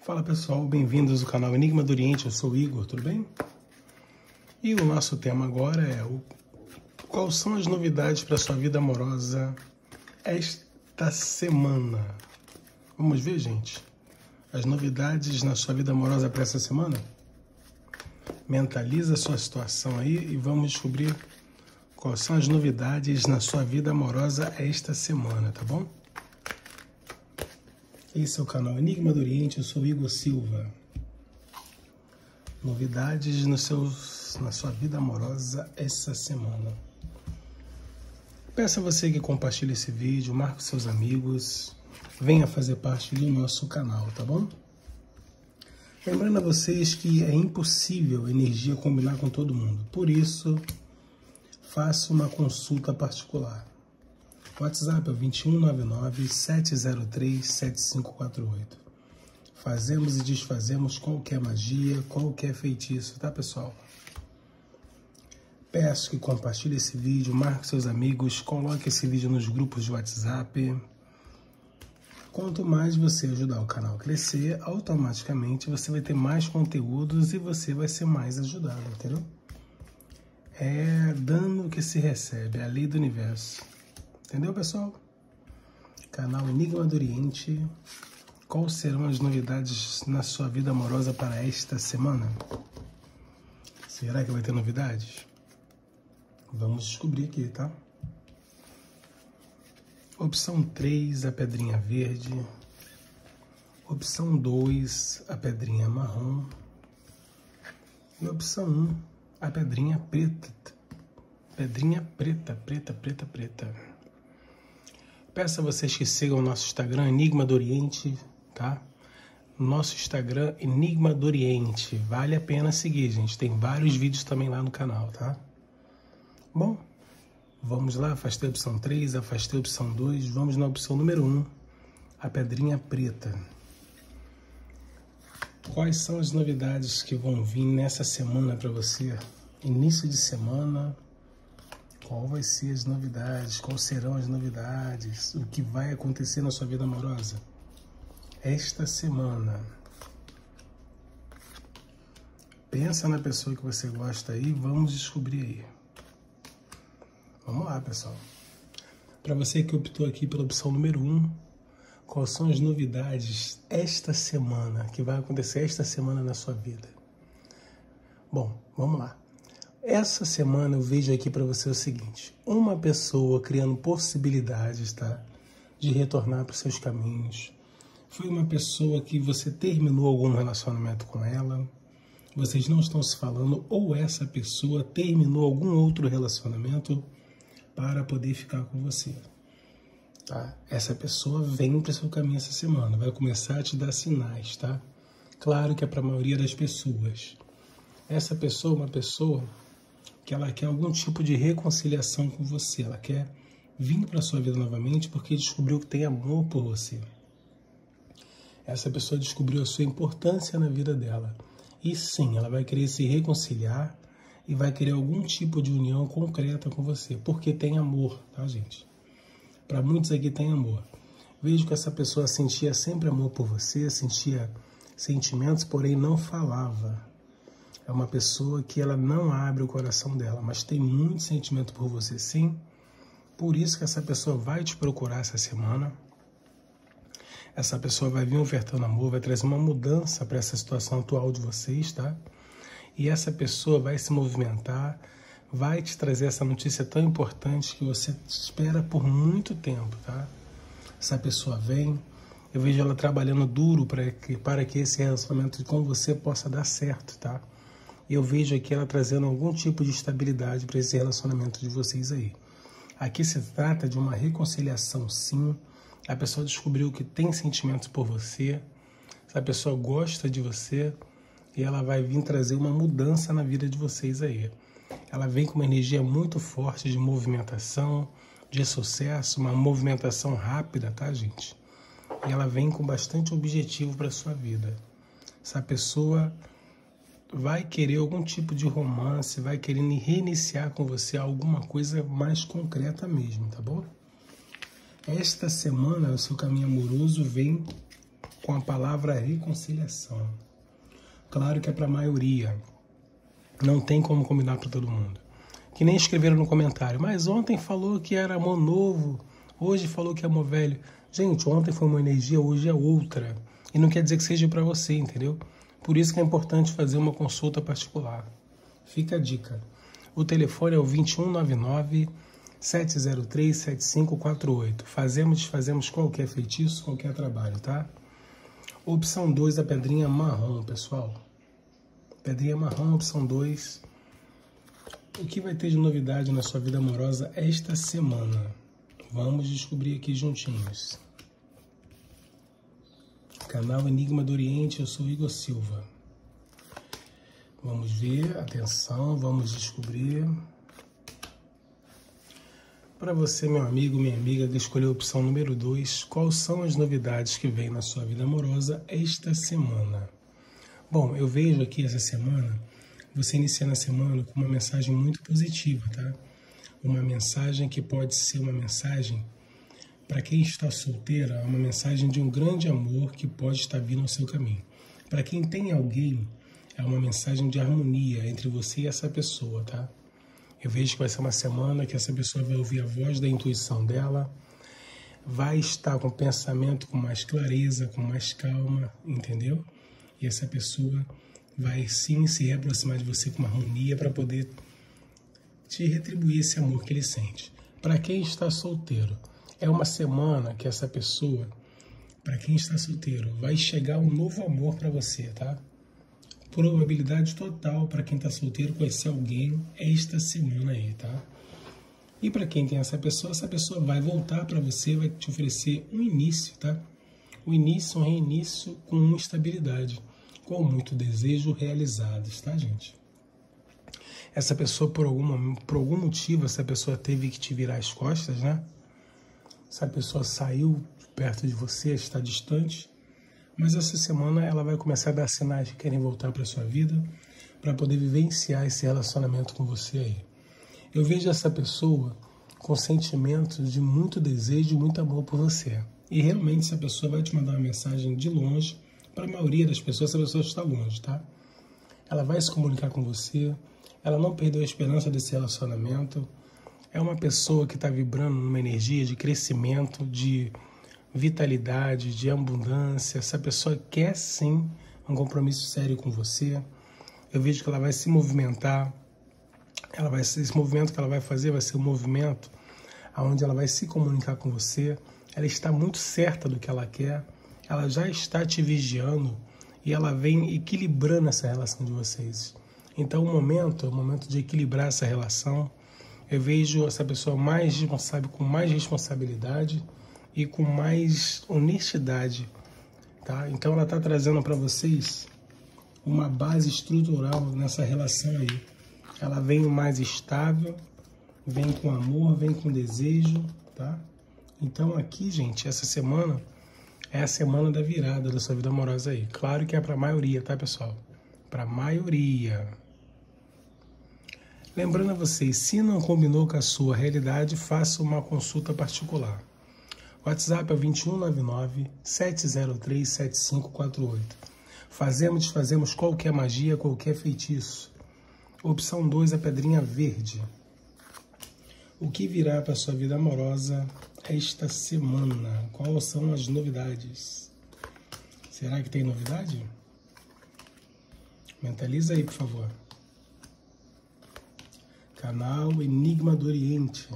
Fala pessoal, bem-vindos ao canal Enigma do Oriente, eu sou o Igor, tudo bem? E o nosso tema agora é quais são as novidades para a sua vida amorosa esta semana? Vamos ver, gente, as novidades na sua vida amorosa para essa semana? Mentaliza a sua situação aí e vamos descobrir quais são as novidades na sua vida amorosa esta semana, tá bom? Esse é o canal Enigma do Oriente, eu sou o Igor Silva. Novidades na sua vida amorosa essa semana. Peço a você que compartilhe esse vídeo, marque seus amigos, venha fazer parte do nosso canal, tá bom? Lembrando a vocês que é impossível a energia combinar com todo mundo, por isso, faça uma consulta particular. O WhatsApp é o 2199-703-7548. Fazemos e desfazemos qualquer magia, qualquer feitiço, tá pessoal? Peço que compartilhe esse vídeo, marque seus amigos, coloque esse vídeo nos grupos de WhatsApp. Quanto mais você ajudar o canal a crescer, automaticamente você vai ter mais conteúdos e você vai ser mais ajudado, entendeu? É dando que se recebe, é a lei do universo. Entendeu, pessoal? Canal Enigma do Oriente. Quais serão as novidades na sua vida amorosa para esta semana? Será que vai ter novidades? Vamos descobrir aqui, tá? Opção 3, a pedrinha verde. Opção 2, a pedrinha marrom. E opção 1, a pedrinha preta. Pedrinha preta. Peço a vocês que sigam o nosso Instagram, Enigma do Oriente, tá? Nosso Instagram, Enigma do Oriente. Vale a pena seguir, gente. Tem vários vídeos também lá no canal, tá? Bom, vamos lá. Afastei a opção 3, afastei a opção 2. Vamos na opção número 1, a pedrinha preta. Quais são as novidades que vão vir nessa semana para você? Início de semana. Qual vai ser as novidades? Quais serão as novidades? O que vai acontecer na sua vida amorosa esta semana? Pensa na pessoa que você gosta aí, vamos descobrir aí. Vamos lá, pessoal. Para você que optou aqui pela opção número 1, quais são as novidades esta semana, que vai acontecer esta semana na sua vida? Bom, vamos lá. Essa semana eu vejo aqui para você o seguinte: uma pessoa criando possibilidades, tá? De retornar para os seus caminhos. Foi uma pessoa que você terminou algum relacionamento com ela, vocês não estão se falando, ou essa pessoa terminou algum outro relacionamento para poder ficar com você, tá? Essa pessoa vem para o seu caminho essa semana, vai começar a te dar sinais, tá? Claro que é para a maioria das pessoas. Essa pessoa é uma pessoa que ela quer algum tipo de reconciliação com você, ela quer vir para a sua vida novamente porque descobriu que tem amor por você. Essa pessoa descobriu a sua importância na vida dela. E sim, ela vai querer se reconciliar e vai querer algum tipo de união concreta com você, porque tem amor, tá, gente? Para muitos aqui tem amor. Vejo que essa pessoa sentia sempre amor por você, sentia sentimentos, porém não falava. É uma pessoa que ela não abre o coração dela, mas tem muito sentimento por você, sim. Por isso que essa pessoa vai te procurar essa semana. Essa pessoa vai vir ofertando amor, vai trazer uma mudança para essa situação atual de vocês, tá? E essa pessoa vai se movimentar, vai te trazer essa notícia tão importante que você espera por muito tempo, tá? Essa pessoa vem, eu vejo ela trabalhando duro para que esse relacionamento com você possa dar certo, tá? Eu vejo aqui ela trazendo algum tipo de estabilidade para esse relacionamento de vocês aí. Aqui se trata de uma reconciliação, sim. A pessoa descobriu que tem sentimentos por você, essa pessoa gosta de você e ela vai vir trazer uma mudança na vida de vocês aí. Ela vem com uma energia muito forte de movimentação, de sucesso, uma movimentação rápida, tá, gente? E ela vem com bastante objetivo para sua vida. Essa pessoa vai querer algum tipo de romance, vai querer reiniciar com você alguma coisa mais concreta mesmo, tá bom? Esta semana o seu caminho amoroso vem com a palavra reconciliação. Claro que é para a maioria. Não tem como combinar para todo mundo. Que nem escreveram no comentário. Mas ontem falou que era amor novo. Hoje falou que é amor velho. Gente, ontem foi uma energia, hoje é outra. E não quer dizer que seja para você, entendeu? Por isso que é importante fazer uma consulta particular. Fica a dica. O telefone é o 2199-703-7548. Fazemos e desfazemos qualquer feitiço, qualquer trabalho, tá? Opção 2, a pedrinha marrom, pessoal. Pedrinha marrom, opção 2. O que vai ter de novidade na sua vida amorosa esta semana? Vamos descobrir aqui juntinhos. Canal Enigma do Oriente, eu sou Igor Silva. Vamos ver, atenção, vamos descobrir. Para você, meu amigo, minha amiga, que escolheu a opção número 2, quais são as novidades que vem na sua vida amorosa esta semana? Bom, eu vejo aqui essa semana, você iniciando a semana com uma mensagem muito positiva, tá? Uma mensagem que pode ser uma mensagem, para quem está solteira, uma mensagem de um grande amor que pode estar vindo ao seu caminho. Para quem tem alguém, é uma mensagem de harmonia entre você e essa pessoa, tá? Eu vejo que vai ser uma semana que essa pessoa vai ouvir a voz da intuição dela, vai estar com o pensamento com mais clareza, com mais calma, entendeu? E essa pessoa vai sim se reaproximar de você com uma harmonia para poder te retribuir esse amor que ele sente. Para quem está solteiro, é uma semana que essa pessoa, para quem está solteiro, vai chegar um novo amor para você, tá? Probabilidade total para quem está solteiro conhecer alguém esta semana aí, tá? E para quem tem essa pessoa vai voltar para você, vai te oferecer um início, tá? Um início, um reinício com estabilidade, com muito desejo realizados, tá, gente? Essa pessoa, por algum motivo, essa pessoa teve que te virar as costas, né? Essa pessoa saiu perto de você, está distante, mas essa semana ela vai começar a dar sinais de querem voltar para a sua vida, para poder vivenciar esse relacionamento com você aí. Eu vejo essa pessoa com sentimentos de muito desejo e muito amor por você. E realmente essa pessoa vai te mandar uma mensagem de longe. Para a maioria das pessoas, essa pessoa está longe, tá? Ela vai se comunicar com você, ela não perdeu a esperança desse relacionamento. É uma pessoa que está vibrando numa energia de crescimento, de vitalidade, de abundância. Essa pessoa quer sim um compromisso sério com você. Eu vejo que ela vai se movimentar. Esse movimento que ela vai fazer vai ser um movimento onde ela vai se comunicar com você. Ela está muito certa do que ela quer. Ela já está te vigiando e ela vem equilibrando essa relação de vocês. Então o momento é o momento de equilibrar essa relação. Eu vejo essa pessoa mais responsável, com mais responsabilidade e com mais honestidade, tá? Então ela está trazendo para vocês uma base estrutural nessa relação aí. Ela vem mais estável, vem com amor, vem com desejo, tá? Então aqui, gente, essa semana é a semana da virada da sua vida amorosa aí. Claro que é para a maioria, tá, pessoal? Para a maioria. Lembrando a vocês, se não combinou com a sua realidade, faça uma consulta particular. O WhatsApp é o 2199-703-7548. Fazemos, desfazemos qualquer magia, qualquer feitiço. Opção 2, a pedrinha verde. O que virá para a sua vida amorosa esta semana? Quais são as novidades? Será que tem novidade? Mentaliza aí, por favor. Canal Enigma do Oriente.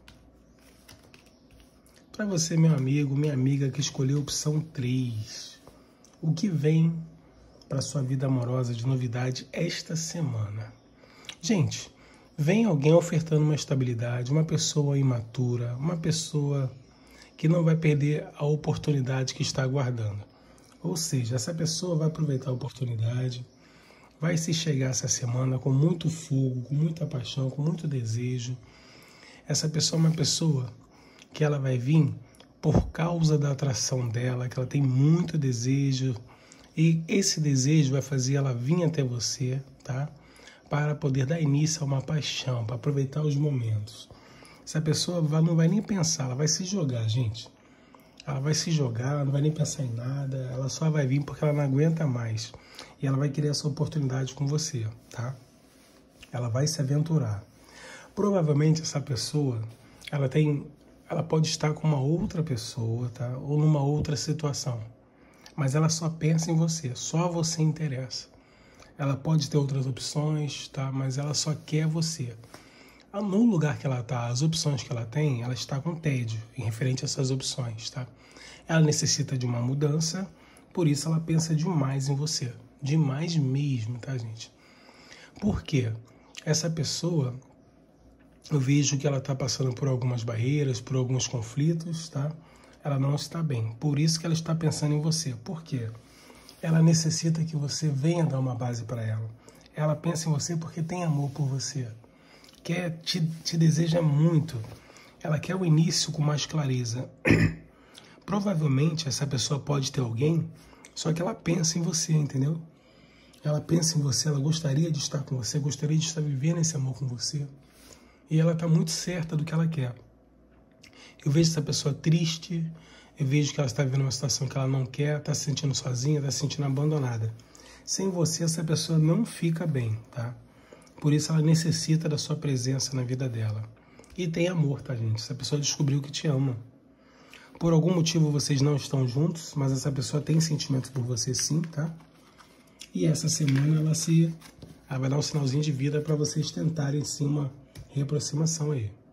Para você, meu amigo, minha amiga que escolheu a opção 3. O que vem para sua vida amorosa de novidade esta semana? Gente, vem alguém ofertando uma estabilidade, uma pessoa imatura, uma pessoa que não vai perder a oportunidade que está aguardando. Ou seja, essa pessoa vai aproveitar a oportunidade, vai se chegar essa semana com muito fogo, com muita paixão, com muito desejo. Essa pessoa é uma pessoa que ela vai vir por causa da atração dela, que ela tem muito desejo, e esse desejo vai fazer ela vir até você, tá? Para poder dar início a uma paixão, para aproveitar os momentos. Essa pessoa não vai nem pensar, ela vai se jogar, gente. Ela vai se jogar, ela não vai nem pensar em nada, ela só vai vir porque ela não aguenta mais. E ela vai querer essa oportunidade com você, tá? Ela vai se aventurar. Provavelmente essa pessoa, ela pode estar com uma outra pessoa, tá? Ou numa outra situação. Mas ela só pensa em você, só você interessa. Ela pode ter outras opções, tá? Mas ela só quer você. No lugar que ela está, as opções que ela tem, ela está com tédio em referente a essas opções, tá? Ela necessita de uma mudança, por isso ela pensa demais em você. Demais mesmo, tá, gente? Por quê? Essa pessoa, eu vejo que ela está passando por algumas barreiras, por alguns conflitos, tá? Ela não está bem, por isso que ela está pensando em você. Por quê? Ela necessita que você venha dar uma base para ela. Ela pensa em você porque tem amor por você. Te deseja muito. Ela quer o início com mais clareza. Provavelmente essa pessoa pode ter alguém, só que ela pensa em você, entendeu? Ela pensa em você, ela gostaria de estar com você, gostaria de estar vivendo esse amor com você. E ela está muito certa do que ela quer. Eu vejo essa pessoa triste, eu vejo que ela está vivendo uma situação que ela não quer, está se sentindo sozinha, está se sentindo abandonada. Sem você, essa pessoa não fica bem, tá? Por isso ela necessita da sua presença na vida dela. E tem amor, tá, gente? Essa pessoa descobriu que te ama. Por algum motivo vocês não estão juntos, mas essa pessoa tem sentimentos por você sim, tá? E essa semana ela vai dar um sinalzinho de vida para vocês tentarem sim uma reaproximação aí.